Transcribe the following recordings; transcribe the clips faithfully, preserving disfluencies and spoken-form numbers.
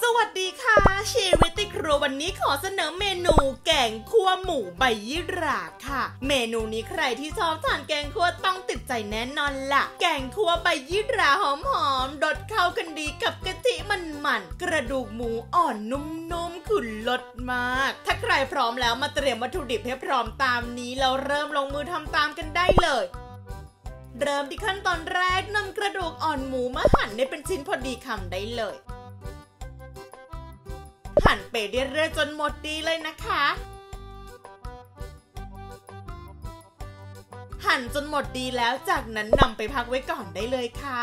วัสดีค่ะชีวิตติครัววันนี้ขอเสนอเมนูแกงคั่วหมูใบยี่หร่าค่ะเมนูนี้ใครที่ชอบทานแกงคั่วต้องติดใจแน่นอนล่ะแกงคั่วใบยี่หร่าหอมๆรสเข้ากันดีกับกะทิมันๆกระดูกหมูอ่อนนุ่มๆคือรสมากถ้าใครพร้อมแล้วมาเตรียมวัตถุดิบให้พร้อมตามนี้แล้วเริ่มลงมือทำตามกันได้เลยเริ่มที่ขั้นตอนแรกนำกระดูกอ่อนหมูมาหั่นให้เป็นชิ้นพอดีคำได้เลยหั่นไปเรื่อยๆจนหมดดีเลยนะคะหั่นจนหมดดีแล้วจากนั้นนำไปพักไว้ก่อนได้เลยค่ะ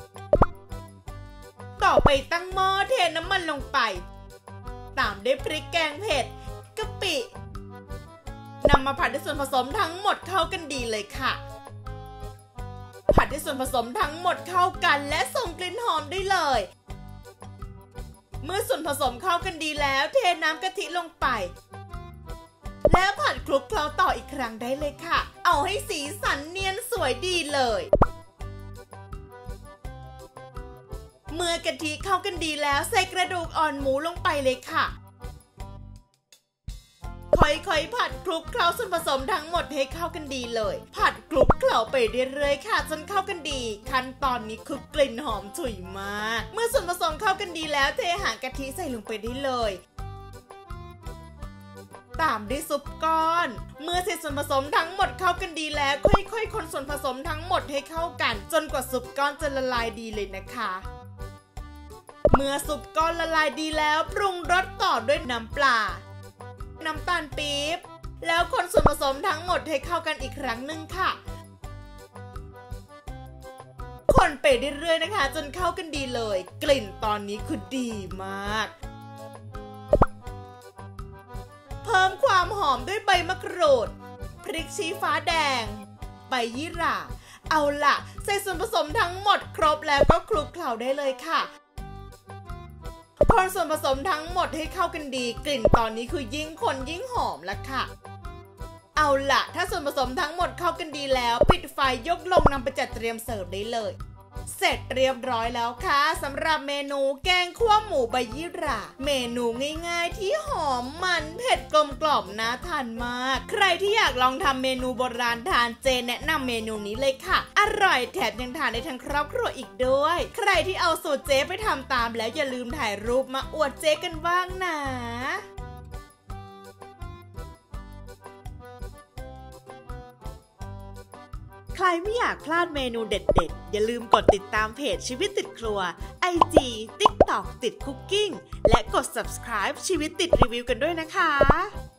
ต่อไปตั้งหม้อเทน้ำมันลงไปตามด้วยพริกแกงเผ็ดกะปินำมาผัดให้ส่วนผสมทั้งหมดเข้ากันดีเลยค่ะผัดให้ส่วนผสมทั้งหมดเข้ากันและส่งกลิ่นหอมได้เลยเมื่อส่วนผสมเข้ากันดีแล้วเทน้ำกะทิลงไปแล้วผัดคลุกเคล้าต่ออีกครั้งได้เลยค่ะเอาให้สีสันเนียนสวยดีเลยเมื่อกะทิเข้ากันดีแล้วใส่กระดูกอ่อนหมูลงไปเลยค่ะค่อยๆผัดคลุกเคล้าส่วนผสมทั้งหมดให้เข้ากันดีเลยผัดคลุกเคล้าไปเรื่อยๆค่ะจนเข้ากันดีขั้นตอนนี้คือกลิ่นหอมฉุยมากเมื่อส่วนผสมเข้ากันดีแล้วเทหางกะทิใส่ลงไปได้เลยตามด้วยซุปก้อนเมื่อใส่ส่วนผสมทั้งหมดเข้ากันดีแล้วค่อยๆคนส่วนผสมทั้งหมดให้เข้ากันจนกว่าซุปก้อนจะละลายดีเลยนะคะเมื่อซุปก้อนละลายดีแล้วปรุงรสต่อด้วยน้ำปลาน้ำตาลปี๊บแล้วคนส่วนผสมทั้งหมดให้เข้ากันอีกครั้งหนึ่งค่ะคนไปเรื่อยๆนะคะจนเข้ากันดีเลยกลิ่นตอนนี้คือดีมากเพิ่มความหอมด้วยใบมะกรูดพริกชี้ฟ้าแดงใบยี่หร่าเอาล่ะใส่ส่วนผสมทั้งหมดครบแล้วก็คลุกเคล้าได้เลยค่ะคนส่วนผสมทั้งหมดให้เข้ากันดีกลิ่นตอนนี้คือยิ่งคนยิ่งหอมแล้วค่ะเอาล่ะถ้าส่วนผสมทั้งหมดเข้ากันดีแล้วปิดไฟยกลงนำไปจัดเตรียมเสิร์ฟได้เลยเสร็จเรียบร้อยแล้วค่ะสำหรับเมนูแกงคั่วหมูใบยี่หร่าเมนูง่ายๆที่หอมมันเผ็ดกลมกล่อมน่าทานมากใครที่อยากลองทำเมนูโบราณทานเจแนะนำเมนูนี้เลยค่ะอร่อยแถมยังทานได้ทั้งครอบครัวอีกด้วยใครที่เอาสูตรเจไปทำตามแล้วอย่าลืมถ่ายรูปมาอวดเจกันบ้างนะใครไม่อยากพลาดเมนูเด็ดๆอย่าลืมกดติดตามเพจชีวิตติดครัว ไอ จี ติ๊กต็อก ติดคุกกิ้งและกด ซับสไครบ์ ชีวิตติดรีวิวกันด้วยนะคะ